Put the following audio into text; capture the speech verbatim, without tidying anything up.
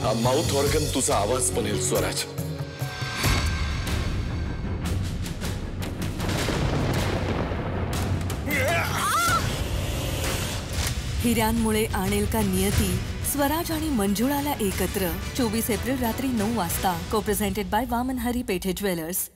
हा mouth organ तुझा आवाज बनेल स्वराज. हिऱ्यांमुळे आणेल का नियती स्वराज आणि मंजुळाला एकत्र. चोवीस एप्रिल रात्री नऊ वाजता. Co presented by Vaman Hari Pethe jewellers.